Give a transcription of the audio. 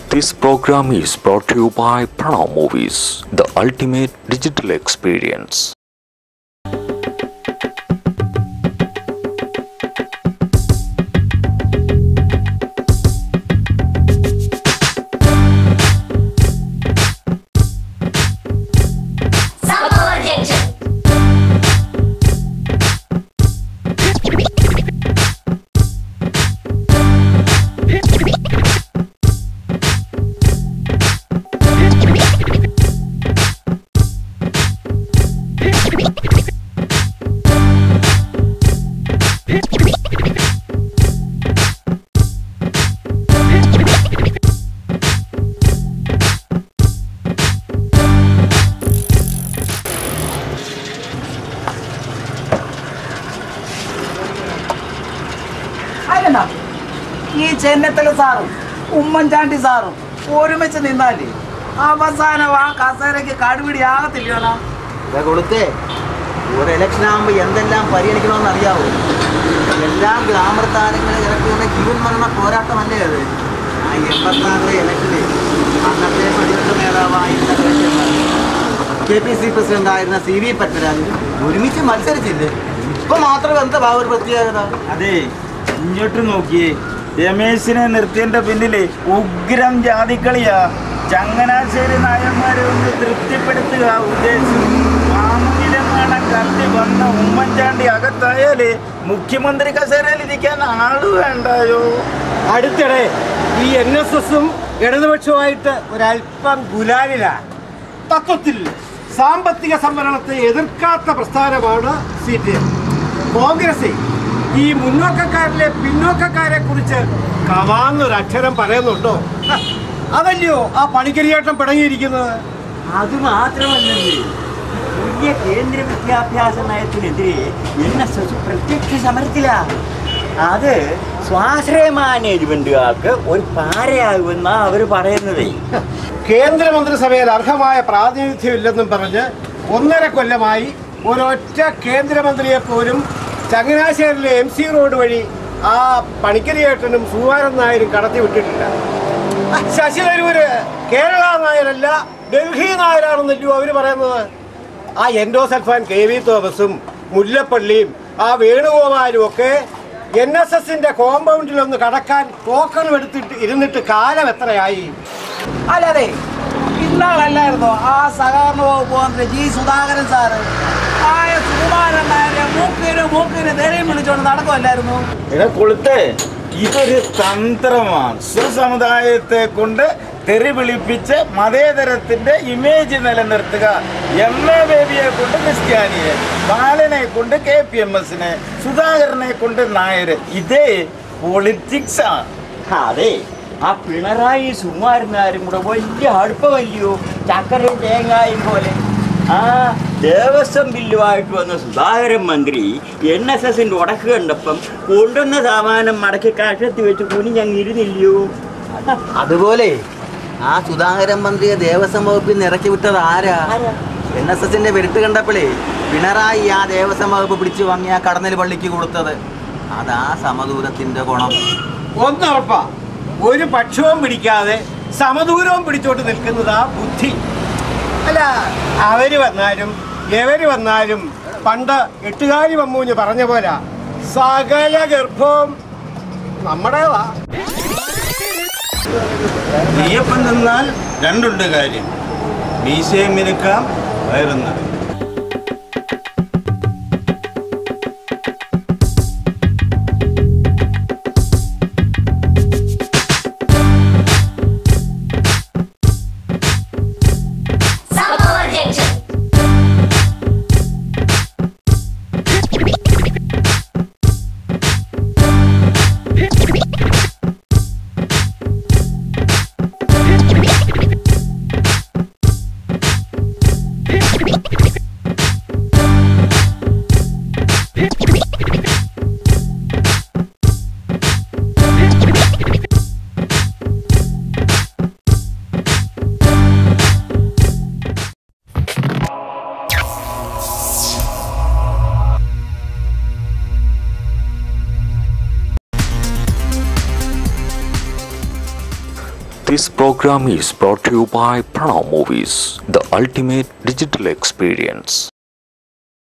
This program is brought to you by Pranav Movies, the ultimate digital experience. Samovarjunction. ഈ ചെന്നത്തല സാറും ഉമ്മൻചാണ്ടി സാറും ഒരുമിച്ച് നിന്നാലേ അവസാനം ആ കസേരയ്ക്ക് കടുപിടി ആകത്തില്ലയോണ കൊടുത്തേ ഒരു ഇലക്ഷൻ ആകുമ്പോൾ എന്തെല്ലാം പരിഗണിക്കണമെന്ന് അറിയാവോ? എല്ലാം ഗ്ലാമർ താരങ്ങളെ ഇറക്കിയുള്ള ജീവൻ മരണ പോരാട്ടമല്ലേ അത്? ആ 86 ഇലക്ഷനിൽ അന്നത്തെ പ്രതിപക്ഷ നേതാവായിരുന്ന KPC പ്രസിഡന്റ് ആയിരുന്ന CV പത്മരാജൻ ഒരുമിച്ച് മത്സരിച്ചില്ലേ? ഇപ്പൊ മാത്രം എന്താ ഒരു പ്രത്യേകത? അതെ, ഇങ്ങോട്ട് നോക്കിയേ, രമേശിനെ നിർത്തിയതിന്റെ പിന്നില് ഉഗ്രം ജാതിക്കളിയാ. ചങ്ങനാശ്ശേരി നായന്മാരെ ഒന്ന് തൃപ്തിപ്പെടുത്തുക ഉദ്ദേശം. മാമൂലമാണ് കത്തി വന്ന ഉമ്മൻചാണ്ടി അകത്തായാല് മുഖ്യമന്ത്രി കസേരയിൽ ഇരിക്കാൻ ആള് വേണ്ടായോ? അടുത്തിടെ ഈ NSSും ഇടതുപക്ഷവുമായിട്ട് ഒരല്പം ഗുലാലിലാണ്. തത്വത്തിൽ സാമ്പത്തിക സംവരണത്തെ എതിർക്കാത്ത പ്രസ്ഥാനമാണ് CPM. കോൺഗ്രസ് ഈ മുന്നോക്കക്കാരിലെ പിന്നോക്കക്കാരെ കുറിച്ച് കവാന്നൊരക്ഷരം പറയുന്നുണ്ടോ? അതല്ലയോ ആ പണിക്കരിയാട്ടം പിടങ്ങിയിരിക്കുന്നത്. അത് മാത്രമല്ലെങ്കിൽ പുതിയ കേന്ദ്ര വിദ്യാഭ്യാസ നയത്തിനെതിരെ NSS പ്രത്യക്ഷ സമരത്തിലാണ്. അത് സ്വാശ്രയ മാനേജ്മെന്റുകാർക്ക് ഒരു പാരയാകുമെന്നാണ് അവർ പറയുന്നത്. കേന്ദ്രമന്ത്രിസഭയിൽ അർഹമായ പ്രാതിനിധ്യമില്ലെന്നും പറഞ്ഞ് 1.5 കൊല്ലമായി ഒരൊറ്റ കേന്ദ്രമന്ത്രിയെ പോലും ചങ്ങനാശ്ശേരിയിലെ MC റോഡ് വഴി ആ പണിക്കരിയേട്ടനും സുകുമാരൻ നായരും കടത്തി വിട്ടിട്ടില്ല. ശശി തരൂര് കേരള നായരല്ല ഡൽഹി നായരാണെന്നല്ലോ അവർ പറയുന്നത്. ആ എൻഡോസൽഫാൻ KV തോമസും മുല്ലപ്പള്ളിയും ആ വേണുഗോപാലും ഒക്കെ NSSന്റെ കോമ്പൗണ്ടിലൊന്ന് കടക്കാൻ ടോക്കൺ എടുത്തിട്ട് ഇരുന്നിട്ട് കാലം എത്രയായി? അല്ലാതെ ഇന്നാളല്ലായിരുന്നോ ആ സഹകരണ വകുപ്പ് മന്ത്രി G. സുധാകരൻ സാറ് ആയ സുകുമാരൻ നായരെ മൂക്കിന് ധൈര്യം വിളിച്ചോണ്ട് നടക്കുമല്ലായിരുന്നു? കൊളുത്തേ, ഇതൊരു തന്ത്രമാണ്. സ്വസമുദായത്തെ കൊണ്ട് തെറി വിളിപ്പിച്ച് മതേതരത്തിന്റെ ഇമേജ് നിലനിർത്തുക. MA ബേബിയെ കൊണ്ട് ക്രിസ്ത്യാനിയെ, ബാലനെ കൊണ്ട് KPMSനെ, സുധാകരനെ കൊണ്ട് നായര്. ഇതേ പൊളിറ്റിക്സാണ്. അതെ, ആ പിണറായി സുകുമാരനാരും കൂടെ വലിയ അടുപ്പമല്ലയോ? ചക്കരയും തേങ്ങായും പോലെ. ആ ദേവസ്വം ബില്ലുമായിട്ട് വന്ന സുധാകരൻ മന്ത്രി NSSന്റെ ഉടക്ക് കണ്ടപ്പം കൊണ്ടുവന്ന സാമാനം മടക്കി കാശത്തി വെച്ച് കുനിഞ്ഞങ്ങിരുന്നില്ലയോ? അതുപോലെ ആ സുധാകരൻ മന്ത്രിയെ ദേവസ്വം വകുപ്പിൽ നിന്ന് ഇറക്കി വിട്ടത് ആരാ? NSSന്റെ വെരുട്ട് കണ്ടപ്പോഴേ പിണറായി ആ ദേവസ്വം വകുപ്പ് പിടിച്ചു വാങ്ങി ആ കടന്നൽ പള്ളിക്ക് കൊടുത്തത്. അതാ സമദൂരത്തിന്റെ ഗുണം. ഒന്നുറപ്പാ, ഒരു പക്ഷവും പിടിക്കാതെ സമദൂരവും പിടിച്ചോട്ട് നിൽക്കുന്നതാ ബുദ്ധി. അല്ല, അവര് വന്നാലും എവര് വന്നാലും പണ്ട് എട്ടുകാലി മമ്മൂഞ്ഞ് പറഞ്ഞ പോലെ സകല ഗർഭവും നമ്മുടേതാ. നെയ്യപ്പം തിന്നാൽ രണ്ടുണ്ട് കാര്യം: മീശയും മിനുക്കാം, വയറുന്നത്. Samovarjunction. This program is brought to you by Pranav Movies, the ultimate digital experience.